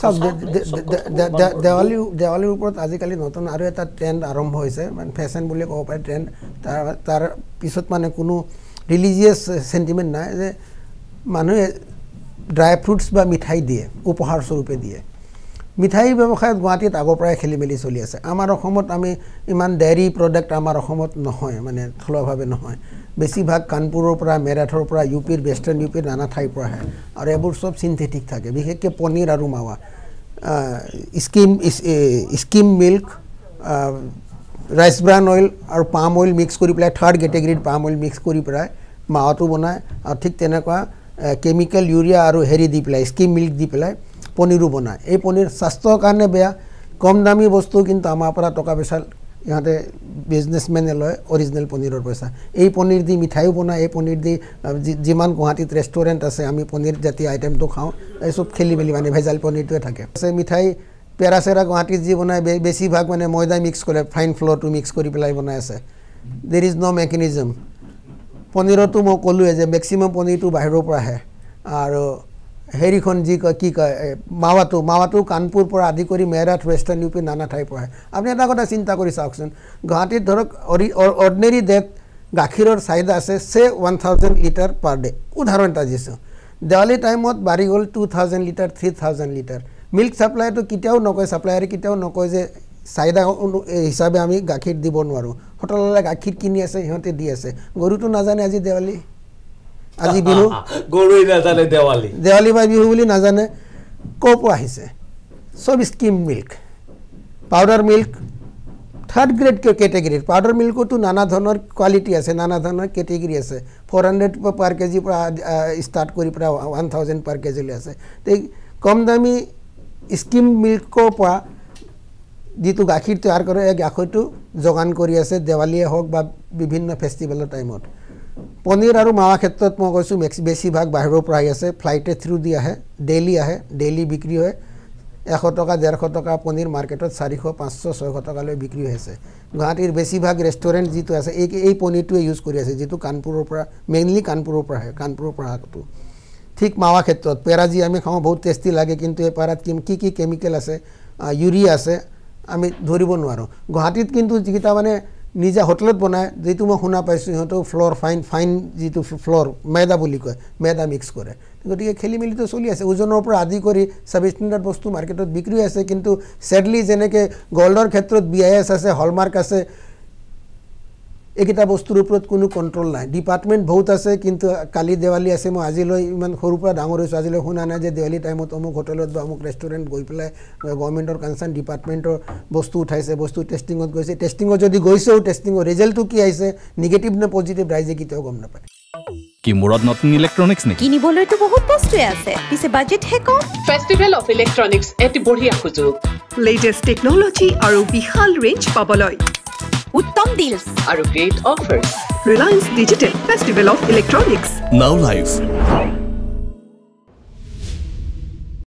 দেৱালীৰ ওপৰত আজিকালি নতুন আৰু এটা ট্ৰেণ্ড আৰম্ভ হৈছে মানে ফেশ্বন বুলি ক'ব পাৰি ট্ৰেণ্ড তাৰ পিছত মানে কোনো ৰিলিজিয়াছ সেন্টিমেন্ট নাই যে মানুহে ড্ৰাই ফ্ৰুটছ বা মিঠাই দিয়ে উপহাৰ স্বৰূপে দিয়ে মিঠাই ব্যৱসায়ত গুৱাহাটীত আগৰ পৰাই খেলি মেলি চলি আছে আমাৰ অসমত আমি ইমান ডেইৰী প্ৰডাক্ট আমাৰ অসমত নহয় মানে থলুৱাভাৱে নহয় বেছিভাগ কানপুৰৰ পৰা মেৰাঠৰ পৰা ইউপিৰ वेस्टार्न ইউপিৰ নানা ঠাইৰ পৰা আহে আৰু এইবোৰ সব সিনথেটিক থাকে বিশেষকৈ পনীৰ আৰু মাৱা skim milk rice bran oil আৰু পাম অইল মিক্স কৰি পেলাই থাৰ্ড কেটেগৰীৰ পাম অইল মিক্স কৰি পেলাই মাৱাটো বনায় আৰু ঠিক তেনেকুৱা কেমিকেল ইউৰিয়া আৰু হেৰি দি পেলাই স্কিম মিল্ক দি পেলাই পনীৰো বনায় এই পনীৰ স্বাস্থ্যৰ কাৰণে বেয়া কম দামী বস্তু কিন্তু আমাৰ পৰা টকা পইচা ইহঁতে বিজনেছমেনে লয় অৰিজিনেল পনীৰৰ পইচা এই পনীৰ দি মিঠাইও বনায় এই পনীৰ দি যিমান গুৱাহাটীত ৰেষ্টুৰেণ্ট আছে আমি পনীৰ জাতীয় আইটেমটো খাওঁ এই চব খেলি মেলি মানে ভেজাল পনীৰটোৱে থাকে মিঠাই পেৰা চেৰা গুৱাহাটীত যি বনায় বেছিভাগ মানে ময়দা মিক্স কৰে ফাইন ফ্ল'ৰটো মিক্স কৰি পেলাই বনাই আছে দেৰ ইজ ন' মেকানিজম পনীৰতো মই ক'লোৱে যে মেক্সিমাম পনীৰটো বাহিৰৰ পৰা আহে আৰু হেৰিখন যি কয় কি কয় মাৱাটো কানপুৰ পৰা আদি কৰি মেৰাঠ वेस्टार्न ইউপি নানা ঠাইৰ পৰা আহে আপুনি এটা কথা চিন্তা কৰি চাওকচোন গুৱাহাটীত ধৰক অৰ্ডিনেৰী ডেট গাখীৰৰ চাহিদা আছে 1000 লিটাৰ পাৰ ডে উদাহৰণ এটা দিছোঁ দেৱালী টাইমত বাঢ়ি গ'ল 2000 লিটাৰ 3000 লিটাৰ মিল্ক সাপ্লাইটো কেতিয়াও নকয় সাপ্লায়াৰে কেতিয়াও নকয় যে চাহিদা হিচাপে আমি গাখীৰ দিব নোৱাৰোঁ হোটেললৈ গাখীৰ কিনি আছে সিহঁতে দি আছে গৰুটো নাজানে আজি দেৱালী আজি বিহু গৰুই নাজানে দেৱালী বা বিহু বুলি নাজানে ক'ৰ পৰা আহিছে সব skim milk powder milk third grade কেটেগৰীৰ পাউডাৰ মিল্কতো নানা ধৰণৰ কোৱালিটি আছে নানা ধৰণৰ কেটেগৰী আছে 400 পাৰ কেজি পৰা ষ্টাৰ্ট কৰি পৰা 1000 পাৰ কেজিলৈ আছে কম দামী স্কিম মিল্কৰ পৰা যিটো গাখীৰ তৈয়াৰ কৰে এই গাখীৰটো যোগান কৰি আছে দেৱালীয়ে হওক বা বিভিন্ন ফেষ্টিভেলৰ টাইমত পনীৰ আৰু মাৱা ক্ষেত্ৰত মই কৈছোঁ বেছিভাগ বাহিৰৰ পৰা আহি আছে ফ্লাইটে থ্ৰু দি আহে ডেইলি বিক্ৰী হয় 100 টকা 150 টকা পনীৰ মাৰ্কেটত 400 500 600 টকালৈ বিক্ৰী হৈছে গুৱাহাটীৰ বেছিভাগ ৰেষ্টুৰেণ্ট যিটো আছে এই পনীৰটোৱে ইউজ কৰি আছে যিটো কানপুৰৰ পৰা মেইনলি কানপুৰৰ পৰা আহে কানপুৰৰ পৰা আহাটো ঠিক মাৱা ক্ষেত্ৰত পেৰা যি আমি খাওঁ বহুত টেষ্টি লাগে কিন্তু এই পেৰাত কি কেমিকেল আছে ইউৰিয়া আছে আমি ধৰিব নোৱাৰোঁ গুৱাহাটীত কিন্তু যিটা মানে নিজা হোটেলত বনায় যেটো মই শুনা পাইছোঁ সিহঁতৰ ফ্ল'ৰ ফাইন যিটো ফ্ল'ৰ ময়দা বুলি কয় ময়দা মিক্স কৰে গতিকে খেলি মেলিটো চলি আছে ওজনৰ পৰা আদি কৰি সাব ষ্টেণ্ডাৰ্ড বস্তু মাৰ্কেটত বিক্ৰী আছে কিন্তু সেডলি যেনেকৈ গ'ল্ডৰ ক্ষেত্ৰত BIS আছে হলমাৰ্ক আছে এইকেইটা বস্তুৰ ওপৰত কোনো কণ্ট্ৰল নাই ডিপাৰ্টমেণ্ট বহুত আছে কিন্তু কালি দেৱালী আছে মই আজিলৈ ইমান সৰুৰ পৰা ডাঙৰ হৈছোঁ আজিলৈ শুনা নাই যে দেৱালী টাইমত অমুক হোটেলত বা অমুক ৰেষ্টুৰেণ্ট গৈ পেলাই গভৰ্ণমেণ্টৰ কনচাৰ্ণ ডিপাৰ্টমেণ্টৰ বস্তু উঠাইছে বস্তু টেষ্টিঙত গৈছে টেষ্টিঙত যদি গৈছেও টেষ্টিঙৰ ৰিজাল্টটো কি আহিছে নিগেটিভ নে পজিটিভ ৰাইজে কেতিয়াও গম নাপায় কি মুৰত নতুন ইলেক্ট্ৰনিক্স নে কিনিবলৈতো বহুত বস্তুৱে আছে পিছে বাজেট হে কম ফেষ্টিভেল অফ ইলেক্ট্ৰনিক্স এটি বঢ়িয়া সুযোগ লেটেষ্ট টেকনলজি আৰু বিশাল ৰেঞ্জ পাবলৈ উত্তম ডিলছ আৰু great offers Reliance Digital Festival of Electronics Now Live